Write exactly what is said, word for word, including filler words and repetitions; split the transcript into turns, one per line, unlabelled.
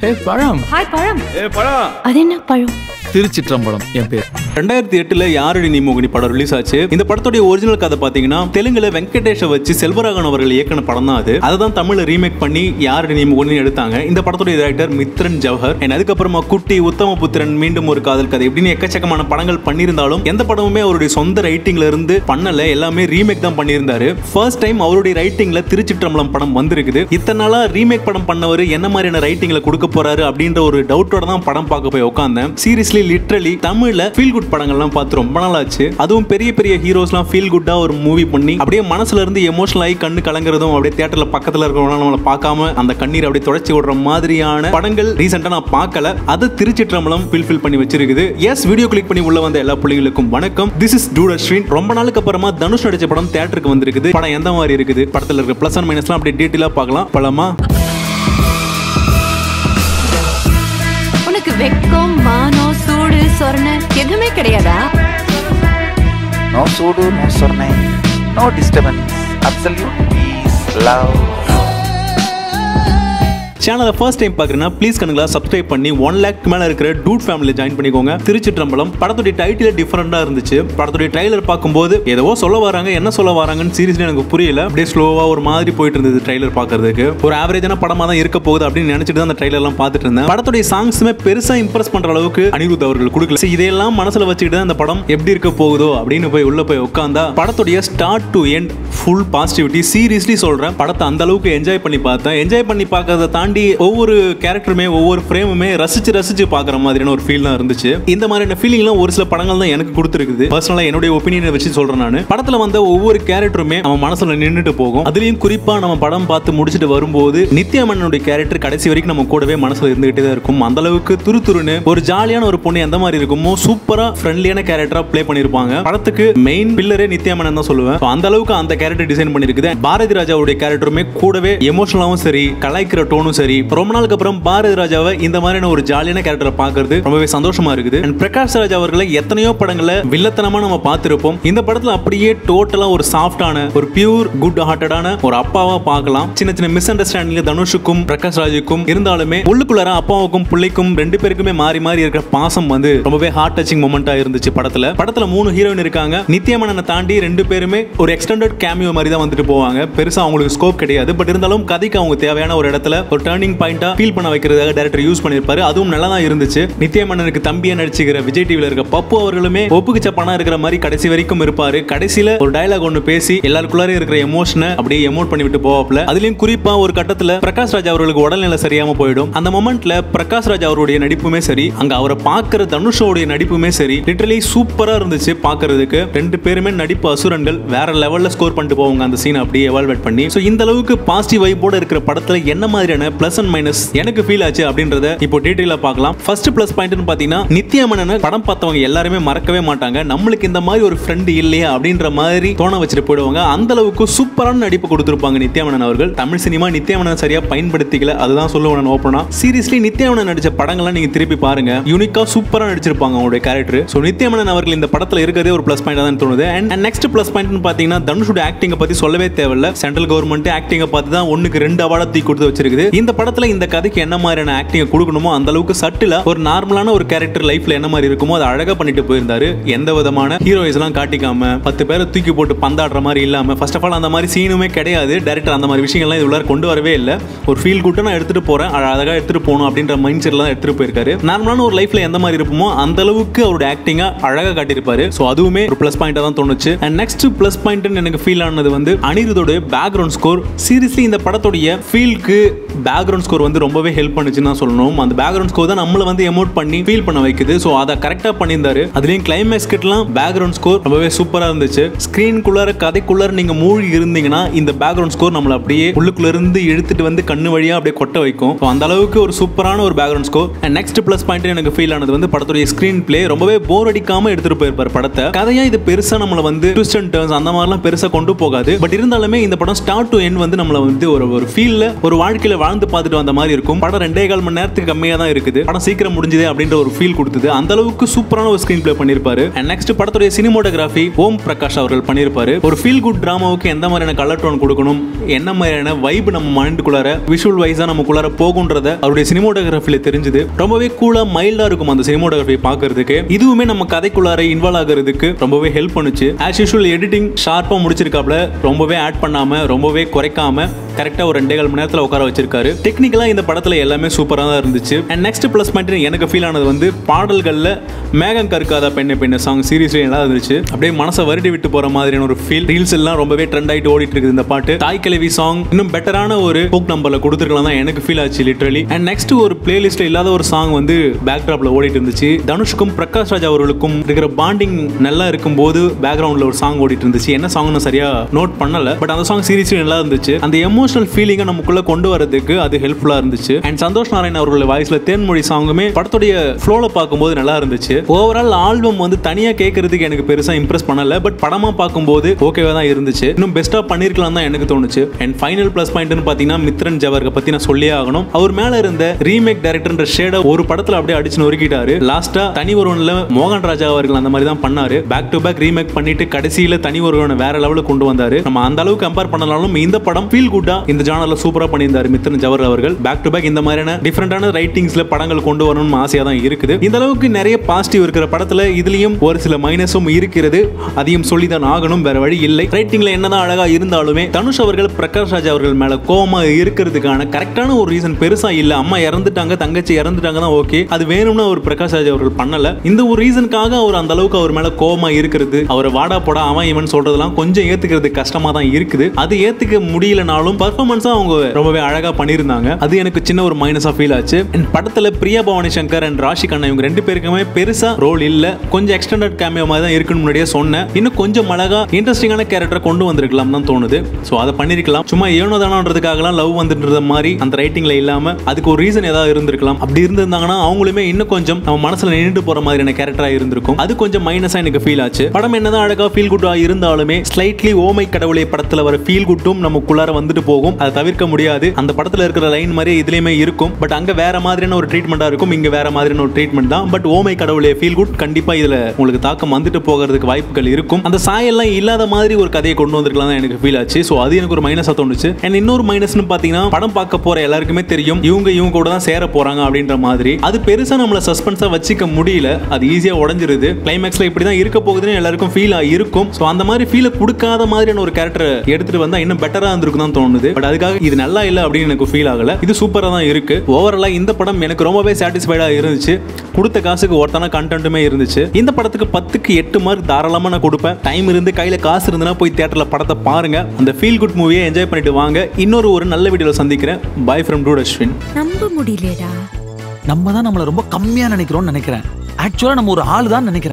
Hey, Param.
Hi, Param.
Hey, Param.
அது என்ன பழம்?
Thiruchitrambalam என் பேர்.
ரெண்டாயிரத்தி எட்டுல யாரடி நீ மோகினி படம் ரிலீஸ் ஆச்சு. இந்த படத்தோட ஒரிஜினல் கதை பாத்தீங்கன்னா தெலுங்குல வெங்கடேஷை வச்சு செல்வராகவன் அவர்கள் இயக்கின படம் தான் அது. அதுதான் தமிழ்ல ரீமேக் பண்ணி யாரடி நீ மோகினி எடுத்தாங்க. இந்த படத்தோட டைரக்டர் மித்ரன் ஜவஹர். அதுக்கப்புறமா குட்டி, உத்தமபுத்திரன், மீண்டும் ஒரு காதல் கதை இப்படின்னு எக்கச்சக்கமான படங்கள் பண்ணியிருந்தாலும் எந்த படமுமே அவருடைய சொந்த ரைட்டிங்ல இருந்து பண்ணல, எல்லாமே ரீமேக் தான் பண்ணியிருந்தாரு. ஃபர்ஸ்ட் டைம் அவருடைய ரைட்டிங்ல திருச்சிற்றம்பலம் படம் வந்திருக்குது. இத்தனை நாளா ரீமேக் படம் பண்ணவர் என்ன மாதிரியான ரைட்டிங்ல கொடுக்க போறாரு அப்படின்ற ஒரு டவுட்டோட தான் படம் பார்க்க போய் உட்கார்ந்தேன். சீரியஸ்லி லிட்டரலி தமிழ்ல ஃபீல் குட் படங்கள்லாம் பார்த்து ரொம்ப நாள் ஆச்சு. அதுவும் பெரிய பெரிய ஹீரோஸ்லாம் ஃபீல் குட்டா ஒரு மூவி பண்ணி அப்படியே மனசுல இருந்து எமோஷனல் ஆகி கண்ணு கலங்குறதும் அப்படியே தியேட்டர்ல பக்கத்துல இருக்கிறவங்க நம்மள பார்க்காம அந்த கண்ணீர் அப்படியே தொடச்சி விடுற மாதிரியான படங்கள் ரீசெண்டா நான் பார்க்கல. அது திருச்சிற்றம்பலம் ஃபில் பண்ணி வச்சிருக்குது. எஸ், வீடியோ கிளிக் பண்ணி உள்ள வந்த எல்லா பிள்ளைகளுக்கும் வணக்கம். This is dude Ashwin. ரொம்ப நாளுக்கு அப்புறமா தனுஷ் நடிச்ச படம் தியேட்டருக்கு வந்திருக்குது. படம் எந்த மாதிரி இருக்குது, படத்துல இருக்க பிளஸ் அண்ட் மைனஸ்லாம் அப்படியே டீடைலா பார்க்கலாம். படமா
உனக்கு வெக்கம், மானம், சூடு, சொர்ண எதுவுமே கிடையாதா?
No sudu, no sorne, no disturbance, absolute peace, love.
சேனலை ஃபர்ஸ்ட் டைம் பார்க்குறேன்னா ப்ளீஸ் கண்ணுங்களா சப்ஸ்கிரைப் பண்ணி ஒன் லேக் மேலே இருக்கிற டூட் ஃபேமிலி ஜாயின் பண்ணிக்கோங்க. திருச்சிற்றம்பலம் படத்துடைய டைட்டில் டிஃப்ரெண்டாக இருந்துச்சு. படத்துடைய ட்ரைலர் பார்க்கும்போது ஏதோ சொல்ல வராங்க, என்ன சொல்ல வராங்கன்னு சீரியஸ்லி எனக்கு புரியல. அப்படியே ஸ்லோவாக ஒரு மாதிரி போயிட்டு இருந்தது ட்ரைலர் பார்க்கறதுக்கு. ஒரு ஆவரேஜான படமாக தான் இருக்க போகுது அப்படின்னு நினச்சிட்டு தான் அந்த ட்ரைலர்லாம் பார்த்துட்டு இருந்தேன். படத்துடைய சாங்ஸுமே பெருசாக இம்ப்ரெஸ் பண்ணுற அளவுக்கு அனிருத் அவர்கள் கொடுக்கல. இதெல்லாம் மனசில் வச்சுக்கிட்டு தான் அந்த படம் எப்படி இருக்க போகுதோ அப்படின்னு போய் உள்ள போய் உட்காந்தா படத்துடைய start to end full positivity. Seriously சொல்கிறேன், படத்தை அந்த அளவுக்கு என்ஜாய் பண்ணி பார்த்தேன். என்ஜாய் பண்ணி பார்க்கறத தாண்டி ஒவ்வொரு கேரக்டருமே ஒவ்வொரு ஃப்ரேமுமே ரசிச்சு ரசிச்சு பார்க்குற மாதிரியான ஒரு ஃபீல் தான் இருந்துச்சு. இந்த மாதிரியான ஃபீலிங்லாம் ஒரு சில படங்கள் தான் எனக்கு கொடுத்துருக்குது. பர்சனலாக என்னுடைய ஒப்பீனியனை வச்சு சொல்கிறேன் நான். படத்தில் வந்த ஒவ்வொரு கேரக்டருமே நம்ம மனசில் நின்றுட்டு போகும். அதுலேயும் குறிப்பாக நம்ம படம் பார்த்து முடிச்சுட்டு வரும்போது நித்யாமன்னனுடைய கேரக்டர் கடைசி வரைக்கும் நம்ம கூடவே மனசில் இருந்துகிட்டே தான் இருக்கும். அந்த அளவுக்கு துரு துருன்னு ஒரு ஜாலியான ஒரு பொண்ணு எந்த மாதிரி இருக்குமோ சூப்பராக ஃப்ரெண்ட்லியான கேரக்டராக ப்ளே பண்ணியிருப்பாங்க. படத்துக்கு மெயின் பில்லரே நித்யாமன்னன் தான் சொல்லுவேன். அந்த அளவுக்கு அந்த கேரக்டர் டிசைன் பண்ணியிருக்குது. பாரதி ராஜாவுடைய கேரக்டருமே கூடவே எமோஷனலாகவும் சரி, கலாய்க்கிற டோனும் சரி. ரொம்ப நாளுக்கு அப்புறம் பாரதி ராஜாவை இந்த மாதிரியான ஒரு ஜாலியான கேரக்டரை பார்க்கிறது ரொம்பவே சந்தோஷமா இருக்குது. பிரகாஷ் ராஜ் அவர்களை எத்தனையோ படங்களை வில்லத்தனமா நம்ம பார்த்திருப்போம். இந்த படத்துல அப்படியே டோட்டலா ஒரு சாஃப்டான, ஒரு பியூர் குட் ஹார்ட்டடான ஒரு அப்பாவா பார்க்கலாம். சின்ன சின்ன மிஸ் அண்டர்ஸ்டாண்டிங் தனுஷுக்கும் பிரகாஷ் ராஜுக்கும் இருந்தாலுமே உள்ளுக்குள்ளார அப்பாவுக்கும் பிள்ளைக்கும் ரெண்டு பேருக்குமே மாறி மாறி இருக்கிற பாசம் வந்து ரொம்பவே ஹார்ட் டச்சிங் மொமெண்டா இருந்துச்சு படத்துல. படத்துல மூணு ஹீரோயின் இருக்காங்க. நித்யாமன்னனை தாண்டி ரெண்டு பேருமே ஒரு எக்ஸ்டெண்டட் கேமியோ மாதிரி தான் வந்துட்டு போவாங்க. பெருசா அவங்களுக்கு ஸ்கோப் கிடையாது. பட் இருந்தாலும் கதைக்கு அவங்க தேவையான ஒரு இடத்துல ஒரு டர்னிங் பாயிண்டா ஃபீல் பண்ண வைக்கிறதுக்காக டைரக்டர் யூஸ் பண்ணிருப்பாரு. அதுவும் நல்லா தான் இருந்துச்சு. நித்யாமன்னனுக்கு தம்பியா நடிச்சுக்கிற விஜய் டிவில இருக்க பப்பு அவர்களுமே ஒப்புக்கு சப்பானா இருக்கிற மாதிரி கடைசி வரைக்கும் இருப்பாரு. கடைசியில ஒரு டயலாக் ஒன்னு பேசி எல்லாருக்குள்ளாரே இருக்கிற எமோஷனை அப்படியே எமோட் பண்ணி விட்டு போவாப்ல. அதுலயும் குறிப்பா ஒரு கட்டத்துல பிரகாஷ் ராஜ் அவர்களுக்கு உடல்நிலை சரியாம போயிடும். அந்த மொமெண்ட்ல பிரகாஷ் ராஜ் அவருடைய நடிப்புமே சரி, அங்க அவரை பார்க்கிற தனுஷோடைய நடிப்புமே சரி, லிட்டரலி சூப்பரா இருந்துச்சு பார்க்கிறதுக்கு. ரெண்டு பேருமே நடிப்பு அசுரன்கள். வேற லெவல்ல ஸ்கோர் பண்ணிட்டு போவாங்க அந்த சீன் அப்படியே எவால்வேட் பண்ணி. சோ இந்த அளவுக்கு பாசிட்டிவ் வைப்போட இருக்கிற படத்துல என்ன மாதிரியான பிளஸ் அண்ட் மைனஸ் எனக்கு ஃபீல் ஆச்சு அப்படின்றத இப்போ டீடைலா பார்க்கலாம். ஃபர்ஸ்ட் பிளஸ் பாயிண்ட்னு பாத்தீங்கன்னா நித்யாமன்னனை படம் பார்த்தவங்க எல்லாருமே மறக்கவே மாட்டாங்க. நம்மளுக்கு இந்த மாதிரி ஒரு ஃப்ரெண்ட் இல்லையா அப்படின்ற மாதிரி தோண வச்சுட்டு போயிடுவாங்க. அந்த அளவுக்கு சூப்பரான நடிப்பு கொடுத்திருப்பாங்க நித்யாமன்னன் அவர்கள். தமிழ் சினிமா நித்யாமன்னன் சரியா பயன்படுத்திக்கல, அதுதான் சொல்லுவேன் ஓப்பனா. சீரியஸ்லி நித்யாமன்னன் நடிச்ச படங்கள்லாம் நீங்க திருப்பி பாருங்க, யூனிக்கா சூப்பரா நடிச்சிருப்பாங்க அவங்களுடைய கேரக்டர். சோ நித்யாமன்னன் அவர்கள் இந்த படத்துல இருக்கிறதே ஒரு பிளஸ் பாயிண்டா தான் தோணுது. அண்ட் நெக்ஸ்ட் பிளஸ் பாயிண்ட்னு பாத்தீங்கன்னா தனுஷோட ஆக்டிங்கை பத்தி சொல்லவே தேவையில்ல. சென்ட்ரல் கவர்மெண்ட் ஆக்டிங்கை பார்த்து தான் ஒண்ணுக்கு ரெண்டு அவார்டு தூக்கி கொடுத்து வச்சிருக்குது. இந்த படத்துல இந்த கதைக்கு என்ன மாதிரியான ஆக்டிங் கொடுக்கணுமோ அந்த அளவுக்கு சட்டிலா ஒரு நார்மலான ஒரு கேரக்டர் லைஃப்ல என்ன மாதிரி இருக்குமோ அதை அழகா பண்ணிட்டு போயிருந்தாரு. எந்த விதமான ஹீரோயிஸ் எல்லாம் காட்டிக்காம பத்து பேரை தூக்கி போட்டு பந்தாடுற மாதிரி இல்லாம, ஃபர்ஸ்ட் ஆஃப் ஆல் அந்த மாதிரி சீனுமே கிடையாது. டைரக்டர் அந்த மாதிரி விஷயங்கள்லாம் இது உள்ளார கொண்டு வரவே இல்லை. ஒரு ஃபீல் குட்டை நான் எடுத்துட்டு போறேன், அழகா எடுத்துட்டு போகணும் அப்படின்ற மைண்ட் செட்ல தான் எடுத்துட்டு போயிருக்காரு. நார்மலான ஒரு லைஃப்ல எந்த மாதிரி இருப்போமோ அந்த அளவுக்கு அவருடைய ஆக்டிங்கா அழகா காட்டியிருப்பாரு. சோ அதுவுமே ஒரு பிளஸ் பாயிண்டா தான் தோணுச்சு. அண்ட் நெக்ஸ்ட் பிளஸ் பாயிண்ட் எனக்கு ஃபீல் ஆனது வந்து அனிருத்தோட பேக்ரவுண்ட் ஸ்கோர். சீரியஸ்லி இந்த படத்துடைய ஃபீல்க்கு பேக்ரவுண்ட் ஸ்கோர் வந்து ரொம்பவே ஹெல்ப் பண்ணுச்சுன்னு தான் சொல்லணும். அந்த பேக்ரவுண்ட் ஸ்கோர் தான் நம்மள வந்து எமோட் பண்ணி ஃபீல் பண்ண வைக்குது. சோ அதை கரெக்டா பண்ணியிருந்தாரு. அதுலயும் கிளைமேக்ஸ் கிட்டலாம் பேக்ரவுண்ட் ஸ்கோர் ரொம்பவே சூப்பரா இருந்துச்சு. ஸ்கிரீனுக்குள்ளார கதைக்குள்ளார நீங்க மூழ்கி இருந்தீங்கன்னா இந்த பேக்ரவுண்ட் ஸ்கோர் நம்மள அப்படியே உள்ளுக்குள்ள இருந்து இழுத்துட்டு வந்து கண்ணு வழியா அப்படியே கொட்ட வைக்கும். அந்த அளவுக்கு ஒரு சூப்பரான ஒரு background score. And next plus point எனக்கு ஃபீல் ஆனது வந்து படத்துடைய ஸ்கிரீன் பிளே ரொம்பவே போர் அடிக்காம எடுத்துட்டு போயிருப்பாரு படத்தை. கதையா இது பெருசா நம்மள வந்து ட்விஸ்ட் அண்ட் டர்ன்ஸ் அந்த மாதிரிலாம் பெருசா கொண்டு போகாது. பட் இருந்தாலுமே இந்த படம் ஸ்டார்ட் டு எண்ட் வந்து நம்மள வந்து ஒரு ஒரு ஃபீல்ல ஒரு வாழ்க்கையில வாழ்ந்து பார்த்துட்டு வந்த மாதிரி இருக்கும். படம் ரெண்டே கால் மணி நேரத்துக்கு கம்மியா தான் இருக்குது. படம் சீக்கிரம் முடிஞ்சதே அப்படின்ற ஒரு ஃபீல் கொடுத்தது. அந்த அளவுக்கு சூப்பரான ஒரு ஸ்கிரீன் பிளே பண்ணிருப்பாரு. அண்ட் நெக்ஸ்ட் படத்துடைய சினிமோட்டோகிராஃபி ஓம் பிரகாஷ் அவர்கள் பண்ணிருப்பாரு. ஒரு ஃபீல் குட் டிராமாவுக்கு எந்த மாதிரியான கலர் டோன் கொடுக்கணும், என்ன மாதிரியான வைப் நம்ம மைண்டுக்குள்ளார விஷுவல் வைஸா நமக்குள்ளார போகுன்றத அவருடைய சினிமோட்டோகிராஃபில தெரிஞ்சது. ரொம்பவே கூலா மைல்டா இருக்கும் அந்த சினிமோட்டோகிராஃபி பார்க்கிறதுக்கு. இதுவுமே நம்ம கதைக்குள்ளார இன்வால்வ் ஆகிறதுக்கு ரொம்பவே ஹெல்ப் பண்ணுச்சு. ஆஸ் யூசுவல் எடிட்டிங் ஷார்ப்பா முடிச்சிருக்காப்ல. ரொம்பவே ஆட் பண்ணாம ரொம்பவே குறைக்காம கரெக்டா ஒரு ரெண்டே கால் மணி நேரத்துல உட்கார வச்சிருக்காரு. டெக்னிக்கலா இந்த படத்துல எல்லாமே சூப்பரா தான் இருந்துச்சு. அண்ட் நெக்ஸ்ட் பிளஸ் பாயிண்ட் எனக்கு ஃபீல் ஆனது வந்து பாடல்கள்ல மேகம் கற்காத பெண்ணை பெண்ண சாங் சீரியஸ்லி நல்லா இருந்துச்சு. அப்படியே மனசை வருடி விட்டு போற மாதிரியான ஒரு ஃபீல். ரீல்ஸ் எல்லாம் ரொம்பவே ட்ரெண்ட் ஆயிட்டு ஓடிட்டு இருக்குது இந்த பாட்டு. தாய் கிழவி சாங் இன்னும் பெட்டரான ஒரு ஹூக் நம்பர்ல கொடுத்துருக்கலாம் தான் எனக்கு ஃபீல் ஆச்சு லிட்டரலி. அண்ட் நெக்ஸ்ட் ஒரு பிளேலிஸ்ட்ல இல்லாத ஒரு சாங் வந்து பேக் டிராப்ல ஓடிட்டு இருந்துச்சு. தனுஷ்க்கும் பிரகாஷ் ராஜ் அவர்களுக்கும் இருக்கிற பாண்டிங் நல்லா இருக்கும் போது பேக்ரவுண்ட்ல ஒரு சாங் ஓடிட்டு இருந்துச்சு. என்ன சாங்னு சரியா நோட் பண்ணல, பட் அந்த சாங் சீரியஸ்லி நல்லா இருந்துச்சு. அந்த எமோஷனல் ஃபீலிங்கை நமக்குள்ள கொண்டு வரதுக்கு அது ஹெல்ப்ஃபுல்லா இருந்துச்சு. அண்ட் சந்தோஷ் நாராயண் அவர்களுடைய வாய்ஸ்ல தேன்மொழி சாங்குமே படத்துடைய ஃப்ளோல பார்க்கும்போது நல்லா இருந்துச்சு. ஓவரால் ஆல்பம் வந்து தனியா கேட்கறதுக்கு எனக்கு பெருசா இம்ப்ரெஸ் பண்ணல, பட் படமா பார்க்கும்போது ஓகேவா தான் இருந்துச்சு. இன்னும் பெஸ்டா பண்ணிருக்கலாம் தான் எனக்கு தோணுச்சு. அண்ட் ஃபைனல் பிளஸ் பாயிண்ட்னு பாத்தீங்கன்னா மித்ரன் ஜவர்க பத்தி நான் சொல்லியே ஆகணும். அவர் மேல இருந்த ரீமேக் டைரக்டர்ன்ற ஷேட ஒரு படத்துல அப்படியே அடிச்சு நொறுக்கிட்டாரு. லாஸ்டா தனி ஒருவன்ல மோகன் ராஜா அவர்கள் அந்த மாதிரி தான் பண்ணாரு. பேக் டு பேக் ரீமேக் பண்ணிட்டு கடைசியில தனி ஒருவனை வேற லெவலுக்கு கொண்டு வந்தாரு. நம்ம அந்த அளவுக்கு கம்பேர் பண்ணாலும் இந்த படம் ஃபீல் குட்டா இந்த ஜானர்ல சூப்பரா பண்ணியிருந்தாரு மித்ரன் ஜவர் அவர்கள். பேக் டு பேக் இந்த மாதிரியான டிஃபரெண்டான ரைட்டிங்ஸ்ல படங்கள் கொண்டு வரணும்னு ஆசையா தான் இருக்குது. இந்த அளவுக்கு நிறைய பாசிட்டிவ் இருக்கிற படத்துல இதுலயும் ஒரு சில மைனஸும் இருக்கிறது. அதையும் சொல்லிதான் ஆகணும், வேற வழி இல்லை. ரைட்டிங்ல என்னதான் அழகா இருந்தாலுமே தனுஷ் அவர்கள் பிரகாஷ் ராஜ் அவர்கள் மேல கோவமா இருக்கிறதுக்கான கரெக்டான ஒரு ரீசன் பெருசா இல்ல. அம்மா இறந்துட்டாங்க, தங்கச்சி இறந்துட்டாங்க தான் ஓகே. அது வேணும்னு அவர் பிரகாஷ் ராஜ் அவர்கள் பண்ணல. இந்த ஒரு ரீசனுக்காக அவர் அந்த அளவுக்கு அவர் மேல கோவமா இருக்கிறது, அவர் வாடா போடா அவன் இவன் சொல்றதெல்லாம் கொஞ்சம் ஏத்துக்கிறது கஷ்டமா தான் இருக்குது. அது ஏத்துக்க முடியலனாலும் பர்ஃபார்மன்ஸா அவங்க ரொம்பவே அழகா பண்ணியிருந்தாங்க. அது எனக்கு சின்ன ஒரு மைனஸா ஃபீல் ஆச்சு. படத்துல பிரியா பவானி சங்கர் அண்ட் ராஷி கண்ணா இவங்க ரெண்டு பேருக்குமே பெருசா ரோல் இல்ல. கொஞ்சம் எக்ஸ்டெண்டட் கேமியோ மாதிரி தான் இருக்குன்னு முன்னாடியே சொன்னேன். இன்னும் கொஞ்சம் அழகா இன்ட்ரெஸ்டிங்கான கேரக்டர் கொண்டு வந்திருக்கலாம் தான் தோணுது. சோ அதை பண்ணிருக்கலாம். சும்மா ஏனோ தானோன்றதுக்காகலாம் லவ் வந்துன்ற மாதிரி அந்த ரைட்டிங்ல இல்லாம அதுக்கு ஒரு ரீசன் ஏதாவது இருந்திருக்கலாம். அப்படி இருந்திருந்தாங்கன்னா அவங்களுமே இன்னும் கொஞ்சம் நம்ம மனசுல நின்று போற மாதிரியான கேரக்டரா இருந்திருக்கும். அது கொஞ்சம் மைனஸா எனக்கு ஃபீல் ஆச்சு. படம் என்னதான் அழகா ஃபீல் குட்டா இருந்தாலுமே ஸ்லைட்லி ஓமை கடவுளை படத்துல வர ஃபீல் குட்டும் நமக்குள்ளார வந்துட்டு போகும். அதை தவிர்க்க முடியாது. அந்த படத்துல இருக்கிற லைன் மாதிரி இதுலயுமே இருக்கும். பட் அங்க வேற மாதிரியான ஒரு ட்ரீட்மெண்டா இருக்கும், இங்க வேற மாதிரியான ஒரு ட்ரீட்மெண்ட் தான். பட் ஓமை கடவுளே ஃபீல் குட் கண்டிப்பா இதுல உங்களுக்கு தாக்கம் வந்துட்டு போகிறதுக்கு வாய்ப்புகள் இருக்கும். அந்த சாயெல்லாம் இல்லாத மாதிரி ஒரு கதையை கொண்டு வந்திருக்கலாம் தான் எனக்கு ஃபீல் ஆச்சு. சோ அது எனக்கு ஒரு மைனஸா தோணுச்சு. அண்ட் இன்னொரு மைனஸ்னு பாத்தீங்கன்னா படம் பார்க்க போற எல்லாருக்குமே தெரியும் இவங்க இவங்க கூட தான் சேர போறாங்க அப்படின்ற மாதிரி. அது பெருசா நம்மள சஸ்பென்ஸா வச்சுக்க முடியல. அது ஈஸியா உடைஞ்சிருது. கிளைமேக்ஸ்ல இப்படி தான் இருக்க போகுதுன்னு எல்லாருக்கும் ஃபீல் இருக்கும். சோ அந்த மாதிரி ஃபீல் கொடுக்காத மாதிரியான ஒரு கேரக்டர் எடுத்துட்டு வந்தா இன்னும் பெட்டரா இருந்திருக்கும் தான் தோணுது. பட் அதுக்காக இது நல்லா இல்ல அப்படின்னு எனக்கு ஃபீல் ஆகல. இது சூப்பரா தான் இருக்கு. ஓவராலா இந்த படம் எனக்கு ரொம்பவே சாட்டிஸ்ஃபைடா இருந்துச்சு. கொடுத்த காசுக்கு ஒருத்தான கண்டென்ட்டுமே இருந்துச்சு. இந்த படத்துக்கு பத்துக்கு எட்டு மார்க் தாராளமா நான் கொடுப்பேன். டைம் இருந்து கையில காசு இருந்துன்னா போய் தியேட்டர்ல படத்தை பாருங்க. அந்த ஃபீல் குட் மூவியை என்ஜாய் பண்ணிட்டு வாங்க. இன்னொரு ஒரு நல்ல வீடியோல சந்திக்கிறேன். Bye from dude Ashwin.
நம்ப முடியலடா.
நம்ம தான் நம்மள ரொம்ப கம்மியா நினைக்கிறோம்னு நினைக்கிறேன். ஆக்சுவலா நம்ம ஒரு ஆள் தான் நினைக்கிறேன்.